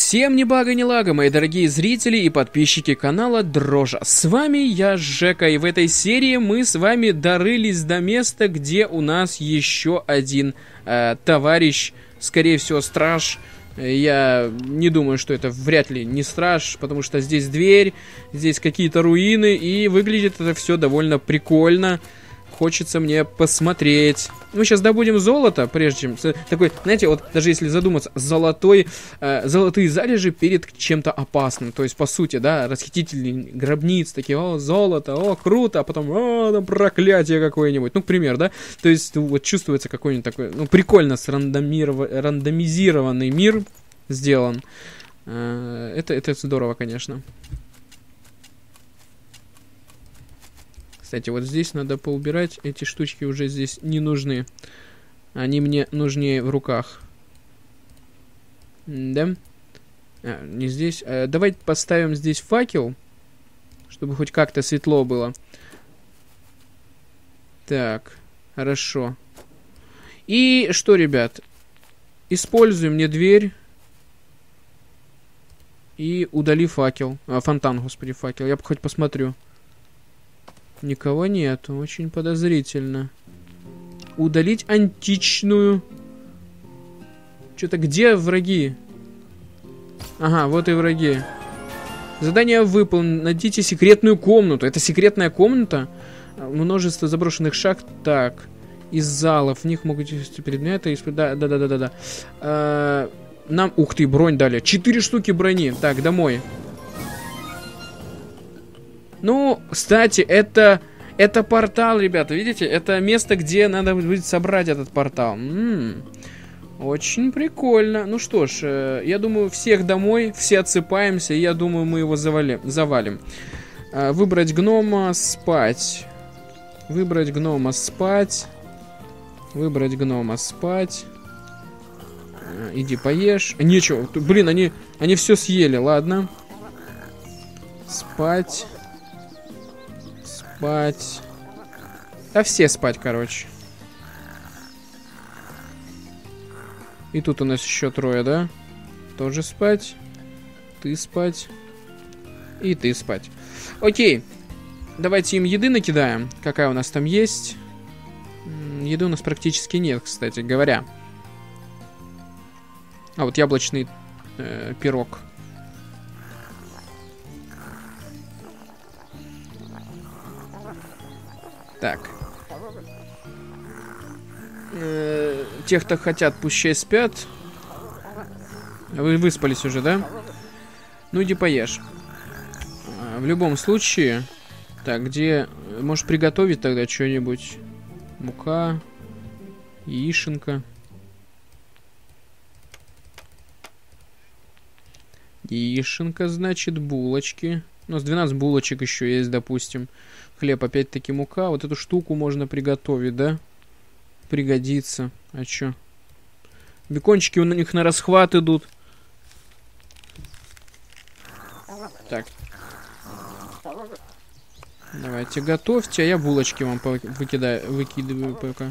Всем ни бага ни лага, мои дорогие зрители и подписчики канала Дрожа. С вами я, Жека, и в этой серии мы с вами дорылись до места, где у нас еще один товарищ, скорее всего, страж. Я не думаю, что это вряд ли не страж, потому что здесь дверь, здесь какие-то руины, и выглядит это все довольно прикольно. Хочется мне посмотреть. Мы сейчас добудем золото, прежде чем... Такой, знаете, вот даже если задуматься, золотые залежи перед чем-то опасным. То есть, по сути, да, расхитители гробниц, такие, о, золото, о, круто, а потом, о, там проклятие какое-нибудь. Ну, к примеру, да? То есть, вот чувствуется какой-нибудь такой, ну, прикольно рандомизированный мир сделан. Это здорово, конечно. Кстати, вот здесь надо поубирать. Эти штучки уже здесь не нужны. Они мне нужнее в руках. Да? Не здесь. Давайте поставим здесь факел, чтобы хоть как-то светло было. Так, хорошо. И что, ребят? Используем мне дверь. И удали факел. Фонтан, господи, факел. Я хоть посмотрю. Никого нет, очень подозрительно. Удалить античную. Что-то где враги? Ага, вот и враги. Задание выполнено. Найдите секретную комнату. Это секретная комната? Множество заброшенных шахт. Так. Из залов. В них могут быть предметы. Да. Нам... Ух ты, бронь дали. 4 штуки брони. Так, домой. Ну, кстати, это портал, ребята, видите? Это место, где надо будет собрать этот портал. Очень прикольно. Ну что ж, я думаю, всех домой, все отсыпаемся, и я думаю, мы его завалим. Выбрать гнома, спать. Выбрать гнома, спать. Выбрать гнома, спать. Иди поешь. Нечего. Блин, они все съели, ладно. Спать. Спать. Да все спать, короче. И тут у нас еще трое, да? Тоже спать. Ты спать. И ты спать. Окей. Давайте им еды накидаем. Какая у нас там есть? Еды у нас практически нет, кстати говоря. А, вот яблочный пирог. Так. Тех, кто хотят, пущай спят. Вы выспались уже, да? Ну иди поешь. В любом случае. Так, где... Можешь приготовить тогда что-нибудь? Мука. Яишенка. Яишенка, значит, булочки. У нас 12 булочек еще есть, допустим. Хлеб, опять-таки мука. Вот эту штуку можно приготовить, да? Пригодится. А чё? Бекончики у них на расхват идут. Так. Давайте готовьте, а я булочки вам выкидываю пока.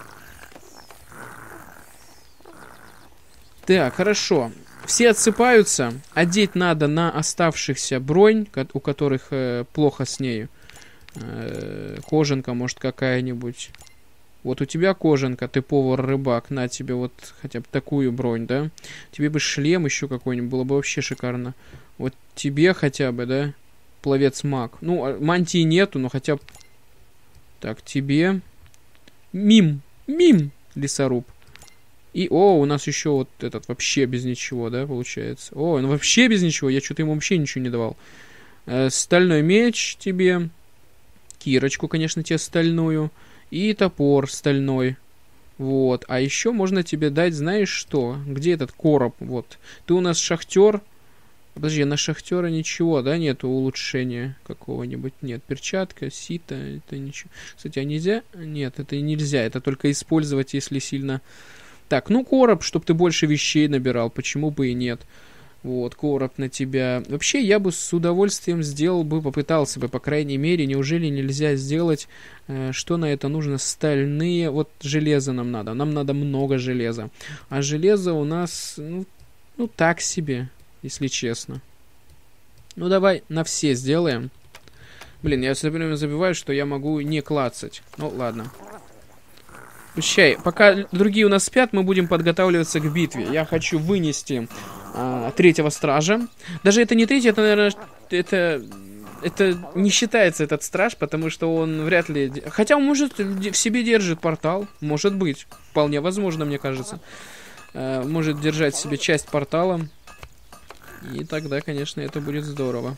Так, хорошо. Все отсыпаются. Одеть надо на оставшихся бронь, у которых плохо с нею. Кожанка, может, какая-нибудь. Вот у тебя кожанка, ты повар-рыбак. На тебе вот хотя бы такую бронь, да? Тебе бы шлем еще какой-нибудь, было бы вообще шикарно. Вот тебе хотя бы, да? Пловец-маг. Ну, мантии нету, но хотя бы... Так, тебе... Мим, лесоруб. И, у нас еще вот этот вообще без ничего, да, получается. Ну вообще без ничего, я что-то ему вообще ничего не давал. Стальной меч тебе. Кирочку, конечно, тебе стальную. И топор стальной. Вот. А еще можно тебе дать, знаешь что? Где этот короб? Вот. Ты у нас шахтер. Подожди, на шахтера ничего, да, нету улучшения какого-нибудь? Нет, перчатка, сито, это ничего. Кстати, а нельзя? Нет, это нельзя. Это только использовать, если сильно... Так, ну короб, чтобы ты больше вещей набирал. Почему бы и нет? Вот, короб на тебя. Вообще, я бы с удовольствием сделал бы, попытался бы, по крайней мере. Неужели нельзя сделать, что на это нужно? Стальные, вот железо нам надо. Нам надо много железа. А железо у нас, ну так себе. если честно. Ну, давай на все сделаем. Блин, я все время забываю, что я могу не клацать. Ну, ладно. Пущай, пока другие у нас спят, мы будем подготавливаться к битве. Я хочу вынести третьего стража. Даже это не третий, это, наверное, это не считается этот страж, потому что он вряд ли... Хотя он может в себе держит портал. Может быть. Вполне возможно, мне кажется. Может держать в себе часть портала. И тогда, конечно, это будет здорово.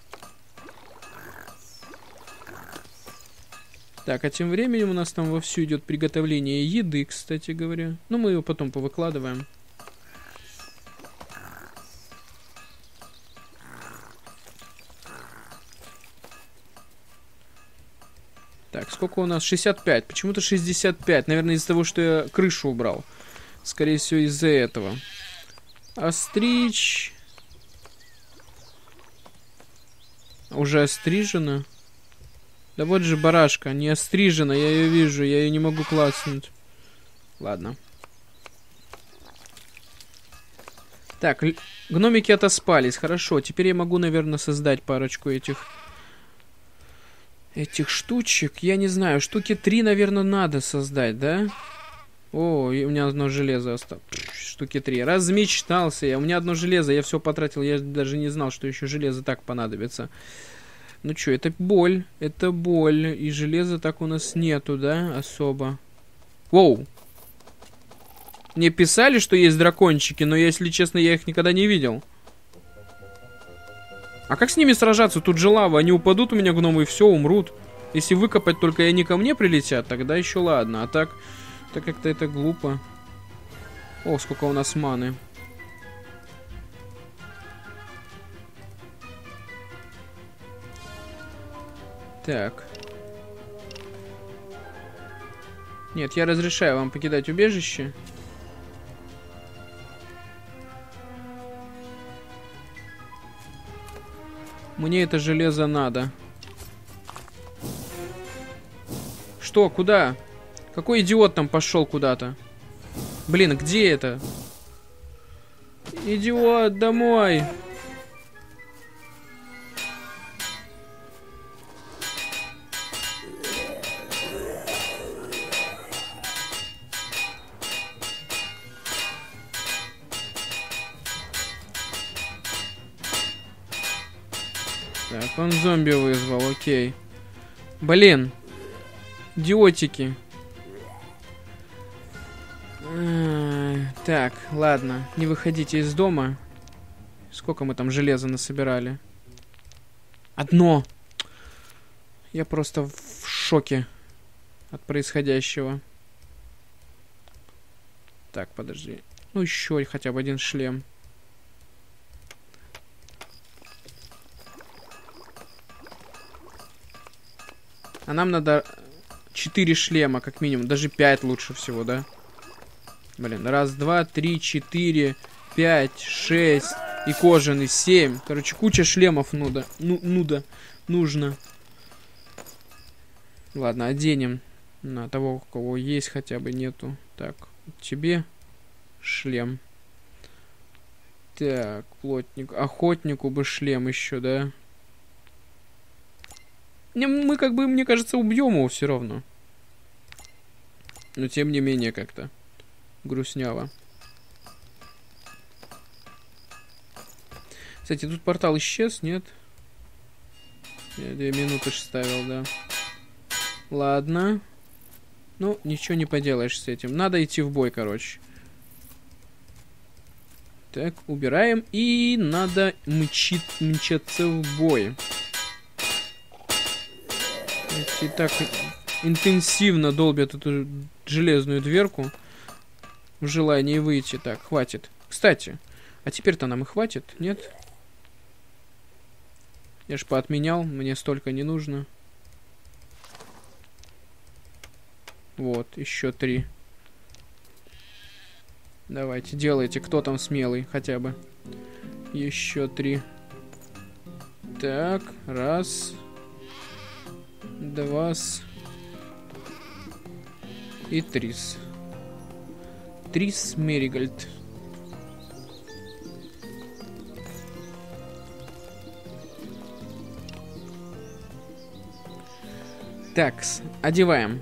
Так, а тем временем у нас там вовсю идет приготовление еды, кстати говоря. Ну, мы его потом повыкладываем. Так, сколько у нас? 65. Почему-то 65. Наверное, из-за того, что я крышу убрал. Скорее всего, из-за этого. Остричь. Уже острижена. Да вот же барашка, не острижена, я ее вижу, я ее не могу класснуть. Ладно. Так, гномики отоспались, хорошо. Теперь я могу, наверное, создать парочку этих штучек. Я не знаю, штуки 3, наверное, надо создать, да? О, и у меня одно железо осталось. Штуки 3. Размечтался я. У меня одно железо, я все потратил. Я даже не знал, что еще железо так понадобится. Ну что, это боль. Это боль. И железа так у нас нету, да, особо. Воу. Мне писали, что есть дракончики, но, если честно, я их никогда не видел. А как с ними сражаться? Тут же лава. Они упадут у меня, гномы, и все, умрут. Если выкопать, только они ко мне прилетят, тогда еще ладно. А так как-то это глупо. О, сколько у нас маны. Так. Нет, я разрешаю вам покидать убежище. Мне это железо надо. Что? Куда? Какой идиот там пошел куда-то? Блин, где это? Идиот, домой! Так, он зомби вызвал, окей. Блин. Идиотики. Так, ладно. Не выходите из дома. Сколько мы там железа насобирали? Одно. Я просто в шоке от происходящего. Так, подожди. Ну, еще хотя бы один шлем. А нам надо 4 шлема, как минимум. Даже 5 лучше всего, да? Блин, раз, два, три, 4, 5, 6. И кожаный 7. Короче, куча шлемов нужно. Ладно, оденем на того, у кого есть, хотя бы нету. Так, тебе шлем. Так, плотник. Охотнику бы шлем еще, да? Мы как бы, мне кажется, убьем его все равно. Но тем не менее как-то грустняво. Кстати, тут портал исчез, нет? Я 2 минуты ставил, да. Ладно. Ну, ничего не поделаешь с этим. Надо идти в бой, короче. Так, убираем. И надо мчаться в бой. И так интенсивно долбят эту железную дверку в желании выйти. Так, хватит. Кстати, а теперь-то нам и хватит, нет? Я ж поотменял, мне столько не нужно. Вот, еще 3. Давайте, делайте, кто там смелый хотя бы. Еще 3. Так, раз... 2 и 3. 3 Меригольд. Так, одеваем.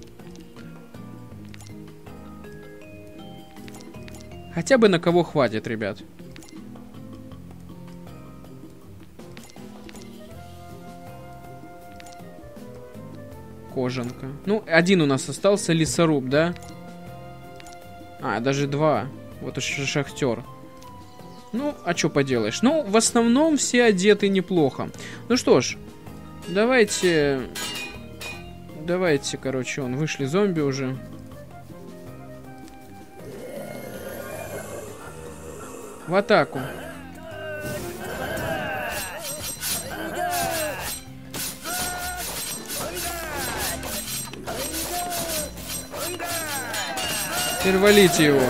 Хотя бы на кого хватит, ребят. Кожанка. Ну, один у нас остался, лесоруб, да? А, даже два. Вот уж шахтер. Ну, а что поделаешь? Ну, в основном все одеты неплохо. Ну что ж, давайте... Давайте, короче, вышли зомби уже. В атаку. Теперь валите его.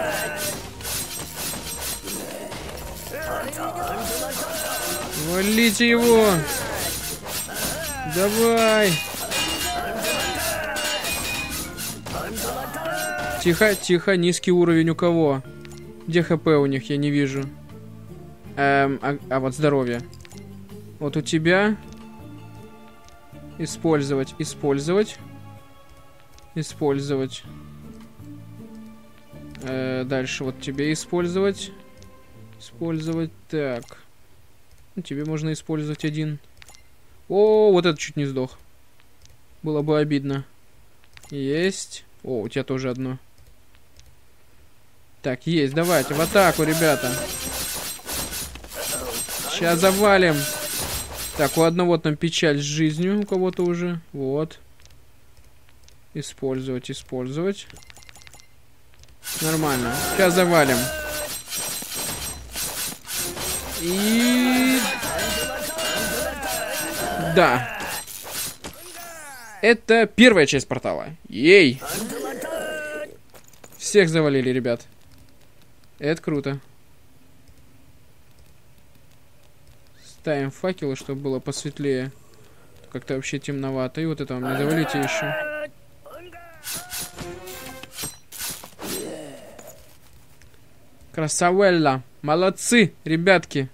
Валите его. Давай. Тихо, тихо, низкий уровень у кого? Где ХП у них, я не вижу. Вот здоровье. Вот у тебя. Использовать, использовать. Использовать. Дальше вот тебе использовать. Использовать, так. Ну, тебе можно использовать один. О, вот это чуть не сдох. Было бы обидно. Есть. О, у тебя тоже одно. Так, есть, давайте, в атаку, ребята. Сейчас завалим. Так, у одного там печаль с жизнью, у кого-то уже. Вот. Использовать, использовать. Нормально. Сейчас завалим. И... Да. Это первая часть портала. Ей! Всех завалили, ребят. Это круто. Ставим факелы, чтобы было посветлее. Как-то вообще темновато. И вот этого мне завалите еще. Красавелла. Молодцы, ребятки.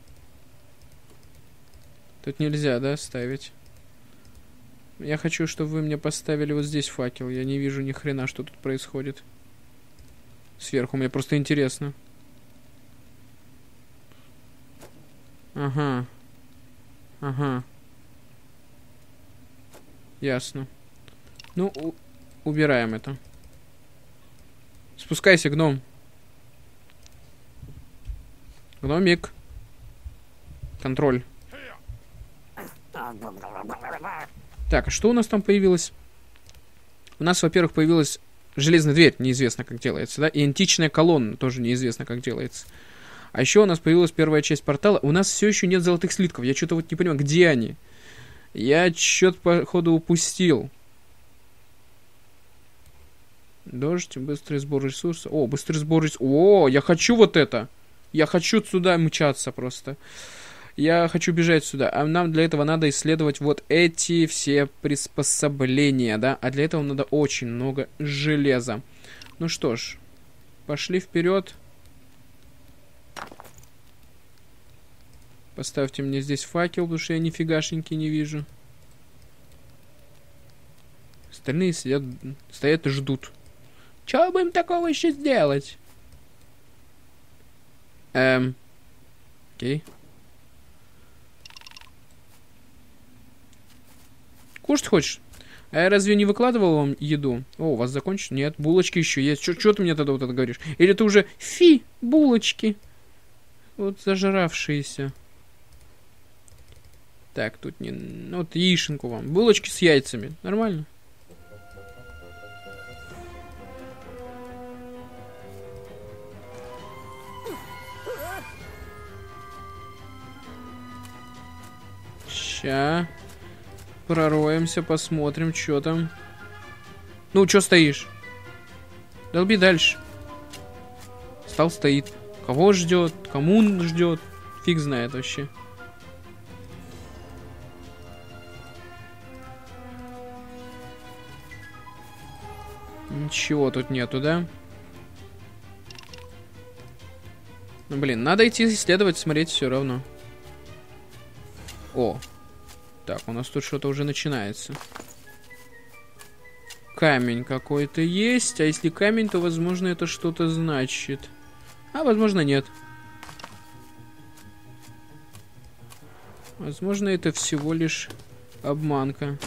Тут нельзя, да, ставить? Я хочу, чтобы вы мне поставили вот здесь факел. Я не вижу ни хрена, что тут происходит. Сверху, мне просто интересно. Ага. Ага. Ясно. Ну, убираем это. Спускайся, гном. Гномик. Контроль. Так, а что у нас там появилось? У нас, во-первых, появилась железная дверь, неизвестно, как делается, да? И античная колонна, тоже неизвестно, как делается. А еще у нас появилась первая часть портала. У нас все еще нет золотых слитков. Я что-то вот не понимаю, где они? Я что-то, походу, упустил. Дождь, быстрый сбор ресурсов. О, быстрый сбор ресурсов. О, я хочу вот это. Я хочу сюда мчаться просто. Я хочу бежать сюда. А нам для этого надо исследовать вот эти все приспособления, да? А для этого надо очень много железа. Ну что ж, пошли вперед. Поставьте мне здесь факел, потому что я нифигашеньки не вижу. Остальные сидят, стоят и ждут. Чего бы им такого еще сделать? Окей. Кушать хочешь? А я разве не выкладывал вам еду? О, у вас закончено? Нет, булочки еще есть. Чё ты мне тогда вот это говоришь? Или ты уже... Фи, булочки. Вот зажравшиеся. Так, тут не... Ну, вот яишенку вам. Булочки с яйцами. Нормально? Ща. Пророемся, посмотрим, что там. Ну, что стоишь? Долби дальше. Стал, стоит. Кого ждет? Кому он ждет? Фиг знает вообще. Ничего тут нету, да? Ну, блин, надо идти исследовать, смотреть все равно. О. Так, у нас тут что-то уже начинается. камень какой-то есть. А если камень, то, возможно, это что-то значит. А, возможно, нет. Возможно, это всего лишь обманка.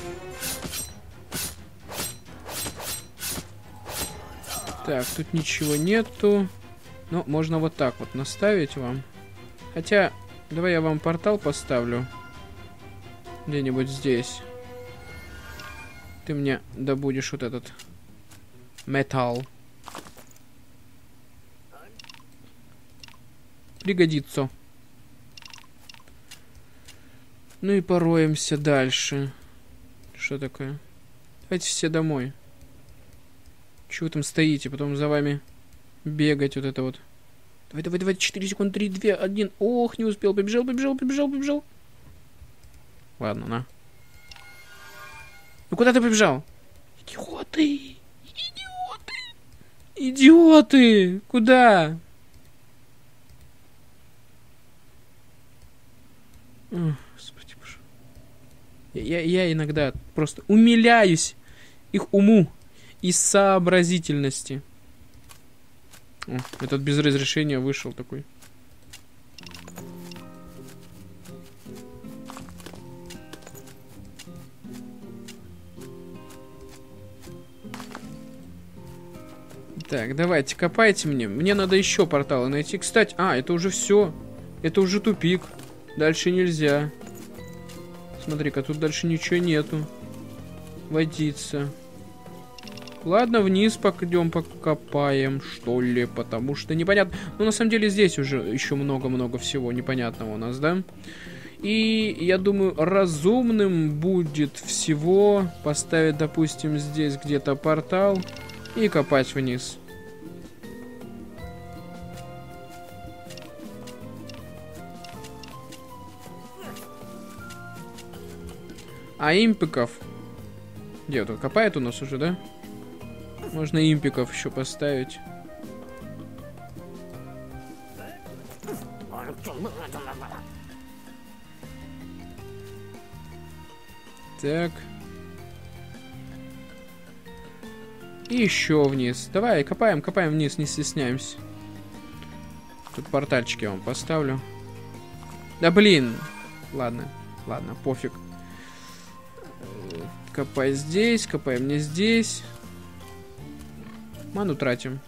Так, тут ничего нету. Но можно вот так вот наставить вам. Хотя, давай я вам портал поставлю. Где-нибудь здесь. Ты мне добудешь вот этот металл. Пригодится. Ну и пороемся дальше. Что такое? Давайте все домой. Чего вы там стоите? Потом за вами бегать вот это вот. Давай, давай, давай. 4 секунды, 3, 2, 1. Ох, не успел. Побежал, побежал, побежал, побежал. Ладно, на. Ну куда ты побежал? Идиоты! Идиоты! Идиоты! Куда? Ох, господи боже. Я иногда просто умиляюсь их уму и сообразительности. О, этот без разрешения вышел такой. Так, давайте, копайте мне. Мне надо еще порталы найти. Кстати, это уже все. Это уже тупик. Дальше нельзя. Смотри-ка, тут дальше ничего нету. Водиться. Ладно, вниз пойдем покопаем, что ли, потому что непонятно. Ну, на самом деле, здесь уже еще много-много всего непонятного у нас, да? И я думаю, разумным будет всего поставить, допустим, здесь где-то портал и копать вниз. А импиков... Где тут? Копает у нас уже, да? Можно импиков еще поставить. Так. И еще вниз. Давай, копаем, копаем вниз, не стесняемся. Тут портальчики я вам поставлю. Да блин. Ладно, ладно, пофиг. Копай здесь, копаем не здесь. Ману тратим.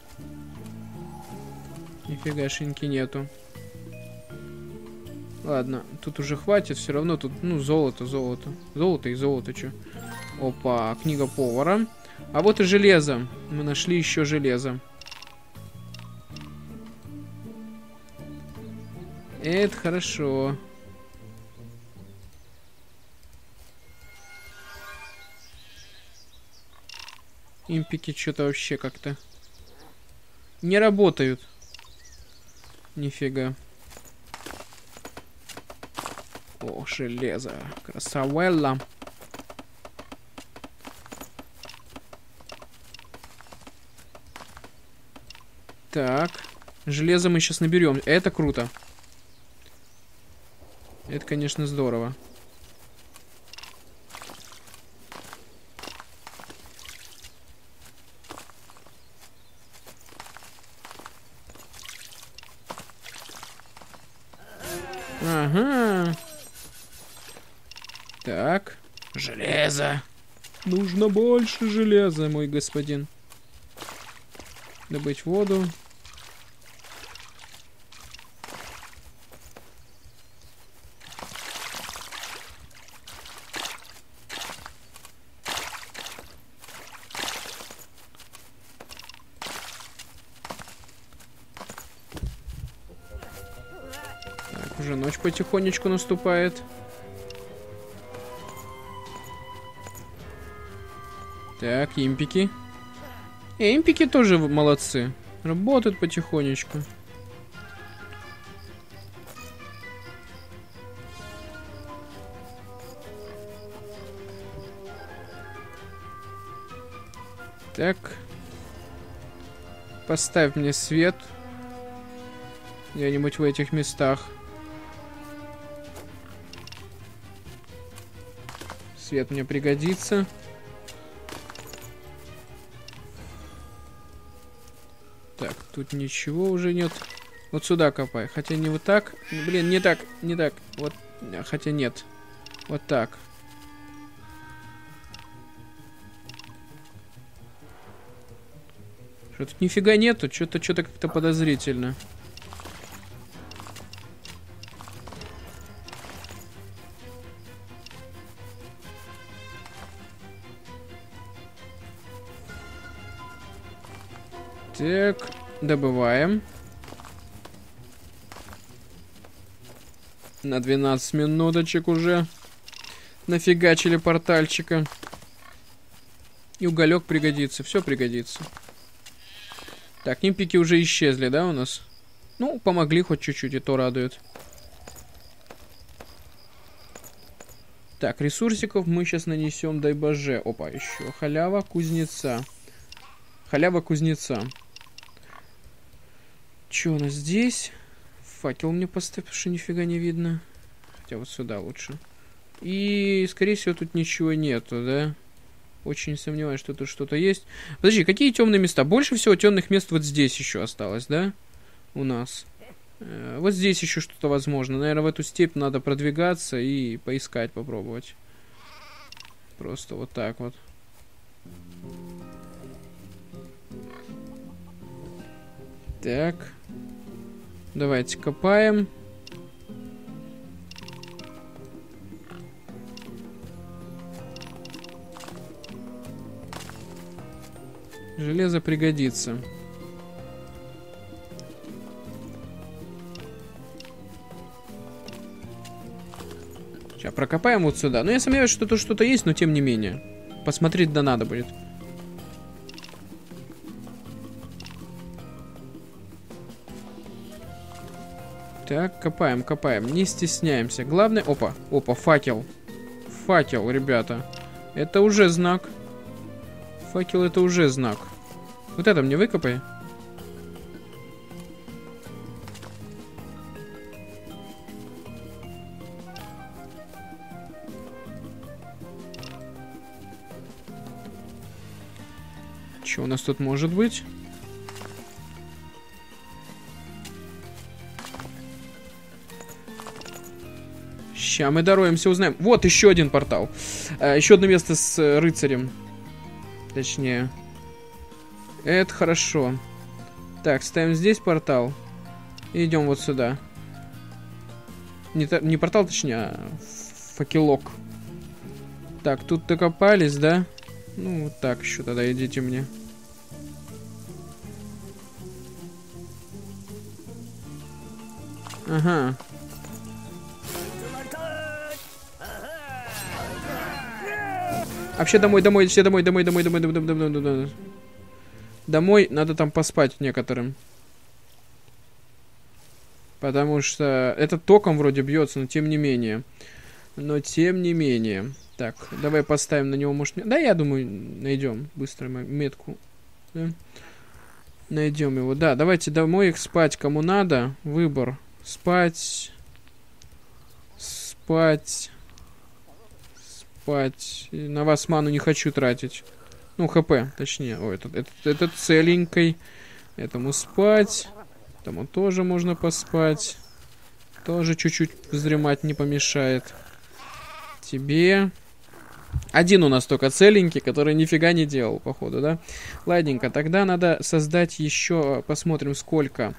Нифигашеньки нету. Ладно, тут уже хватит, все равно тут, ну, золото. Золото и золото, чё. Опа, книга повара. А вот и железо. Мы нашли еще железо. Это хорошо. Импики что-то вообще как-то не работают. Нифига. О, железо. Красавелла. Так. Железо мы сейчас наберем. Это круто. Это, конечно, здорово. Ага. Так. Железо. Нужно больше железа, мой господин. Добыть воду. Так, уже ночь потихонечку наступает. Так, импики. Импики тоже молодцы. Работают потихонечку. Так. Поставь мне свет. Где-нибудь в этих местах. Свет мне пригодится. Так, тут ничего уже нет. Вот сюда копай. Хотя не вот так. Блин, не так, не так. Вот, хотя нет. Вот так. Что тут нифига нету? Что-то как-то подозрительно. Так, добываем. На 12 минуточек уже нафигачили портальчика. И уголек пригодится, все пригодится. Так, нимпики уже исчезли, да, у нас? Ну, помогли хоть чуть-чуть, и то радует. Так, ресурсиков мы сейчас нанесем, дай боже. Опа, еще халява кузнеца. Халява кузнеца. Че у нас здесь? Факел мне поставь, потому что нифига не видно. Хотя вот сюда лучше. И, скорее всего, тут ничего нету, да? Очень сомневаюсь, что тут что-то есть. Подожди, какие темные места? Больше всего темных мест вот здесь еще осталось, да? У нас. Вот здесь еще что-то возможно. Наверное, в эту степь надо продвигаться и поискать, попробовать. Просто вот так вот. Так. Давайте копаем. Железо пригодится. Сейчас прокопаем вот сюда. Но я сомневаюсь, что тут что-то есть, но тем не менее. Посмотреть да надо будет. Так, копаем, копаем. Не стесняемся. Главное... Опа, опа, факел. Факел, ребята. Это уже знак. Факел это уже знак. Вот это мне выкопай. Что у нас тут может быть? Сейчас мы дороемся, узнаем. Вот еще один портал. Еще одно место с рыцарем. Точнее. Это хорошо. Так, ставим здесь портал. И идем вот сюда. Не портал, точнее, а факелок. Так, тут докопались, да? Ну, вот так еще тогда идите мне. Ага. Вообще домой, все домой. Домой надо там поспать некоторым. Потому что это током вроде бьется, но тем не менее. Так, давай поставим на него, может... Да, я думаю, найдем быстро метку. Да? Найдем его. Да, давайте домой их спать, кому надо. Выбор. Спать. На вас ману не хочу тратить. Ну, хп, точнее. О, этот целенький. Этому спать. Этому тоже можно поспать. Тоже чуть-чуть вздремать не помешает. Тебе. Один у нас только целенький, который нифига не делал, походу, да? Ладненько, тогда надо создать еще... Посмотрим, сколько.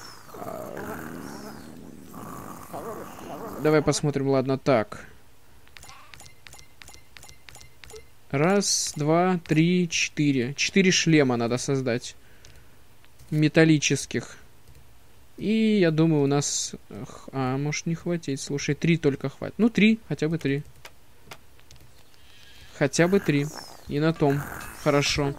Давай посмотрим, ладно, так. 1, 2, 3, 4. 4 шлема надо создать. Металлических. И я думаю, у нас... может не хватить. Слушай, 3 только хватит. Ну, 3. Хотя бы 3. Хотя бы 3. И на том. Хорошо.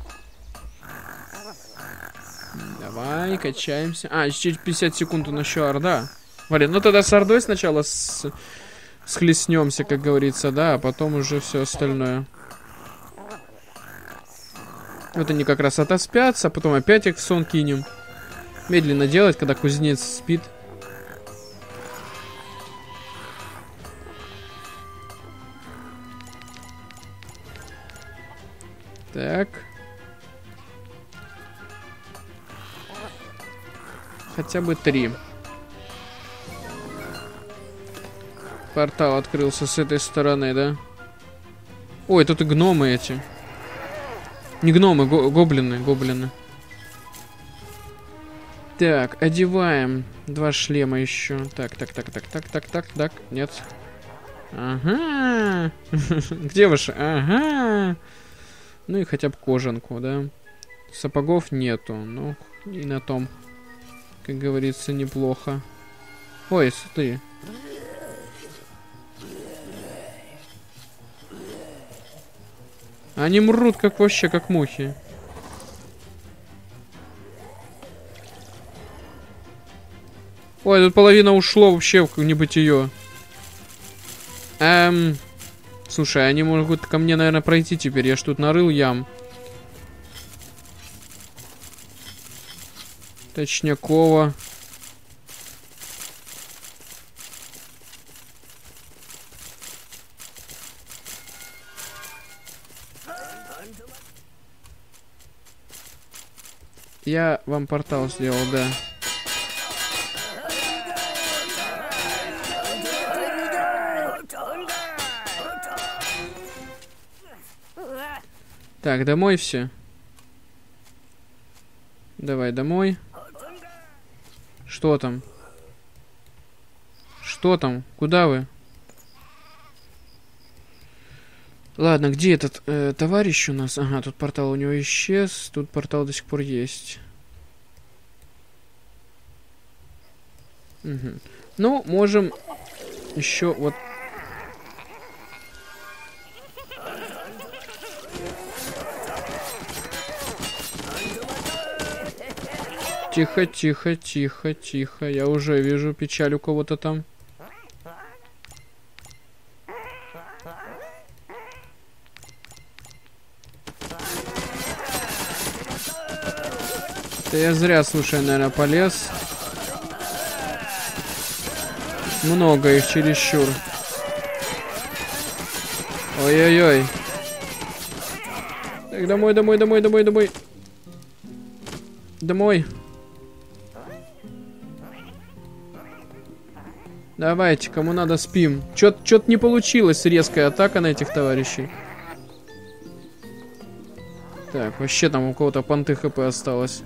Давай, качаемся. Еще 50 секунд у нас еще орда. Блин, ну тогда с ордой сначала схлестнемся, как говорится, да, а потом уже все остальное. Вот они как раз отоспятся, а потом опять их в сон кинем. Медленно делать, когда кузнец спит. Так. Хотя бы 3. Портал открылся с этой стороны, да? Ой, тут и гномы эти. Не гномы, гоблины. Так, одеваем 2 шлема еще. Так. Нет. Ага. Где ваши? Ага. Ну и хотя бы кожанку, да? Сапогов нету. Ну, и на том, как говорится, неплохо. Ой, смотри. Они мрут как вообще, как мухи. Ой, тут половина ушло вообще в небытие. Слушай, они могут ко мне, наверное, пройти теперь. Я ж тут нарыл ям. Точнякова. Я вам портал сделал, да. Так, домой все. Давай домой. Что там? Что там? Куда вы? Ладно, где этот товарищ у нас? Ага, тут портал у него исчез. Тут портал до сих пор есть. Угу. Ну, можем еще вот... Тихо, тихо, тихо, тихо. Я уже вижу печаль у кого-то там. Да я зря, слушай, наверное, полез. Много их чересчур. Ой-ой-ой. Так, домой. Домой. Давайте, кому надо, спим. Чё-то не получилось, резкая атака на этих товарищей. Так, вообще там у кого-то понты хп осталось.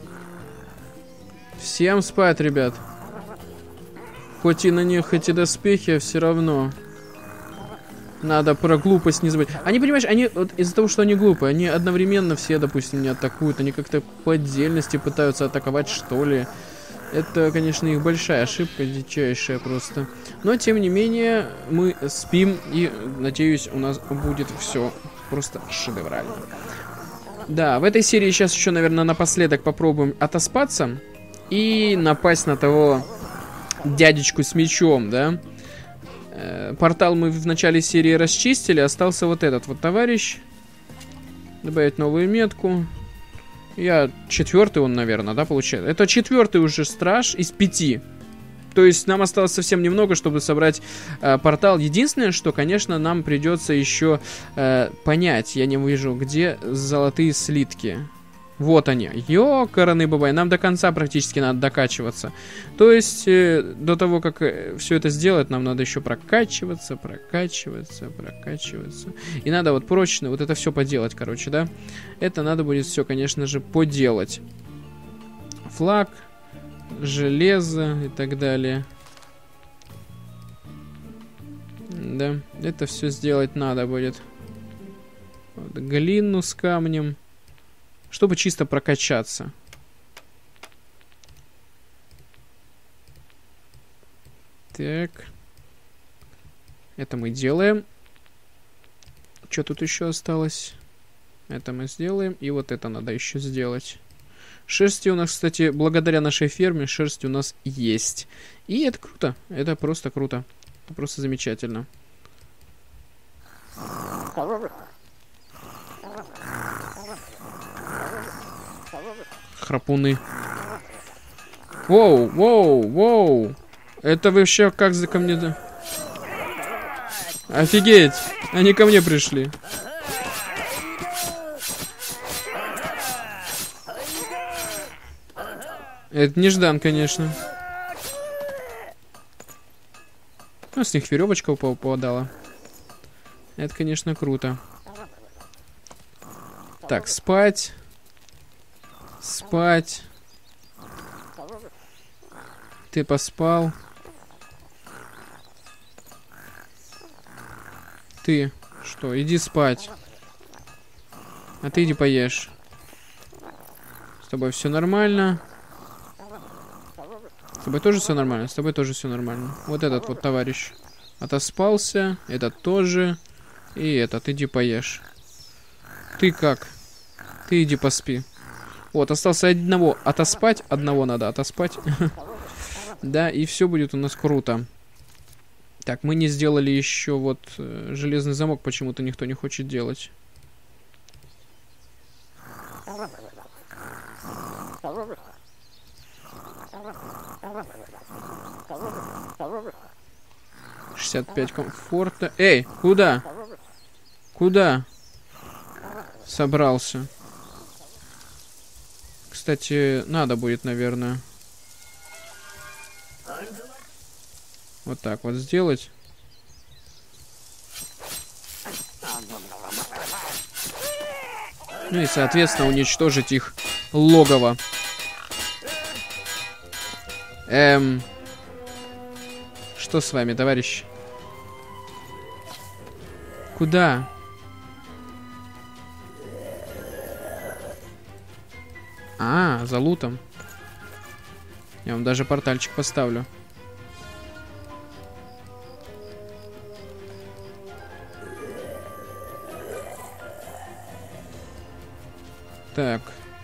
Всем спать, ребят. Хоть и на них эти доспехи, а все равно. Надо про глупость не забыть. Они, понимаешь, они вот из-за того, что они глупые, они одновременно все, допустим, не атакуют. Они как-то по отдельности пытаются атаковать, что ли. Это, конечно, их большая ошибка, дичайшая просто. Но, тем не менее, мы спим, и, надеюсь, у нас будет все просто шедеврально. Да, в этой серии сейчас еще, наверное, напоследок попробуем отоспаться и напасть на того дядечку с мечом, да. Портал мы в начале серии расчистили, остался вот этот вот товарищ. Добавить новую метку. Я 4-й он, наверное, да, получается. Это 4-й уже страж из 5. То есть нам осталось совсем немного, чтобы собрать портал. Единственное, что, конечно, нам придется еще понять. Я не вижу, где золотые слитки. Вот они. Ёкарный бабай. Нам до конца практически надо докачиваться. То есть, до того, как все это сделать, нам надо еще прокачиваться. И надо вот прочно вот это все поделать, короче, да? Это надо будет все, конечно же, поделать. Флаг, железо и так далее. Да, это все сделать надо будет. Вот, глину с камнем. Чтобы чисто прокачаться. Так. Это мы делаем. Что тут еще осталось? Это мы сделаем. И вот это надо еще сделать. Шерсти у нас, кстати, благодаря нашей ферме, шерсть у нас есть. И это круто. Это просто круто. Это просто замечательно. Храпуны. Воу. Это вообще как за ко мне... Офигеть. Они ко мне пришли. Это неждан, конечно. Ну, с них веревочка попадала. Это, конечно, круто. Так, спать. Спать. Ты поспал. Ты что, иди спать. А ты иди поешь. С тобой все нормально. С тобой тоже все нормально? С тобой тоже все нормально. Вот этот вот товарищ отоспался. Этот тоже. И этот, иди поешь. Ты как? Ты иди поспи. Вот, остался одного отоспать. Одного надо отоспать. Да, и все будет у нас круто. Так, мы не сделали еще вот железный замок. Почему-то никто не хочет делать. «65 комфорта». Эй, куда? Куда? Собрался. Кстати, надо будет, наверное. Вот так вот сделать. Ну и, соответственно, уничтожить их логово. Что с вами, товарищ? Куда? А, за лутом. Я вам даже портальчик поставлю. Так.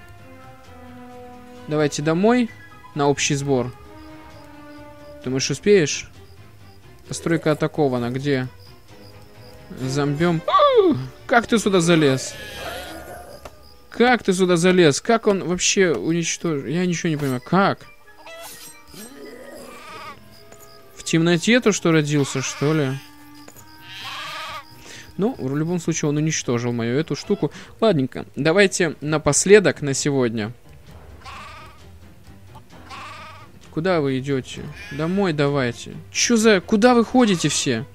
Давайте домой на общий сбор. Думаешь, успеешь? Постройка атакована. Где? Зомбем. Как ты сюда залез? Как ты сюда залез? Как он вообще уничтожил? Я ничего не понимаю. Как? В темноте то, что родился, что ли? Ну, в любом случае, он уничтожил мою эту штуку. Ладненько, давайте напоследок на сегодня. Куда вы идете? Домой давайте. Чё за... Куда вы ходите все?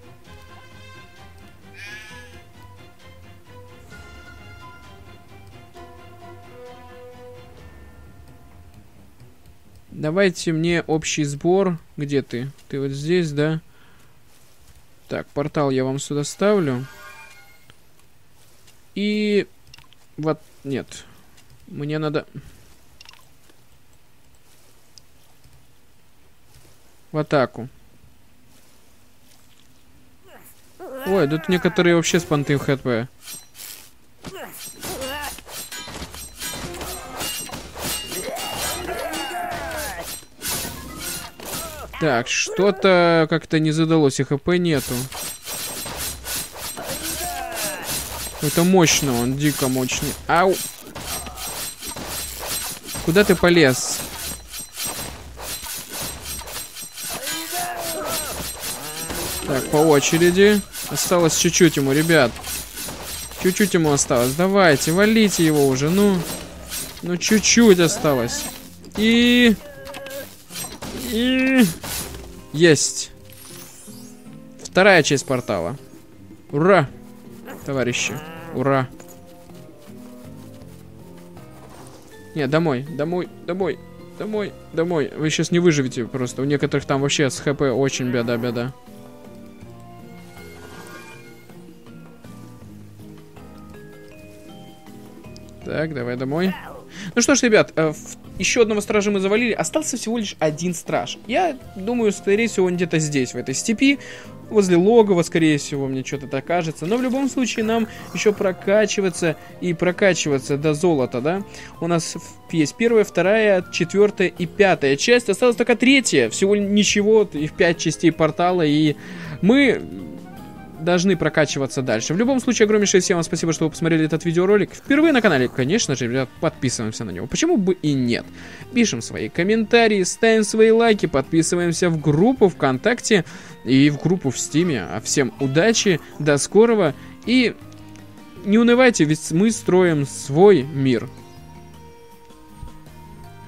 Давайте мне общий сбор. Где ты? Ты вот здесь, да? Так, портал я вам сюда ставлю. И... Вот, нет. Мне надо... В атаку. Ой, тут некоторые вообще с понтым хп. Так, что-то как-то не задалось, и хп нету. Это мощно, он дико мощный. Ау! Куда ты полез? Так, по очереди. Осталось чуть-чуть ему, ребят. Чуть-чуть ему осталось. Давайте, валите его уже, ну. Ну, чуть-чуть осталось. И... Есть. Вторая часть портала. Ура! Товарищи, ура. Нет, домой, домой, домой, домой, домой. Вы сейчас не выживете просто. У некоторых там вообще с хп очень беда-беда. Так, давай домой. Ну что ж, ребят, еще одного стража мы завалили. Остался всего лишь один страж. Я думаю, скорее всего, он где-то здесь, в этой степи. Возле логова, скорее всего, мне что-то так кажется. Но в любом случае нам еще прокачиваться и прокачиваться до золота, да? У нас есть первая, вторая, четвертая и пятая часть. Осталась только третья. Всего ничего, и в 5 частей портала. И мы... должны прокачиваться дальше. В любом случае, огромнейшее всем вам спасибо, что вы посмотрели этот видеоролик. Впервые на канале, конечно же, ребят, подписываемся на него. Почему бы и нет? Пишем свои комментарии, ставим свои лайки, подписываемся в группу ВКонтакте и в группу в Стиме. А всем удачи, до скорого и не унывайте, ведь мы строим свой мир.